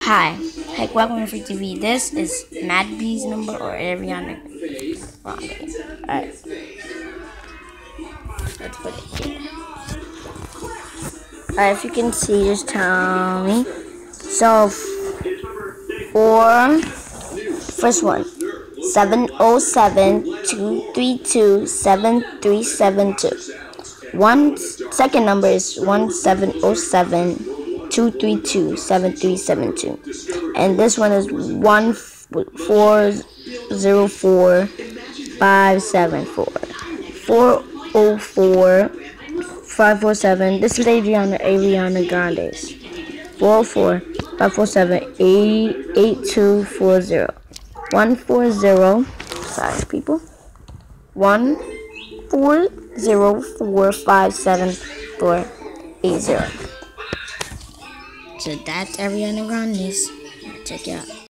Hi, welcome to Free TV. This is Mad B's number or Ariana Grande. Alright, let's put it here. Alright, if you can see, just tell me. So, for first one, 707-232-7372. Second number is 1707-232-7372. And this one is 1404574. 404-547. This is Ariana Grande's. 404-547-8240. 140. Sorry, people. 140457480. So that's Ariana Grande's. Check it out.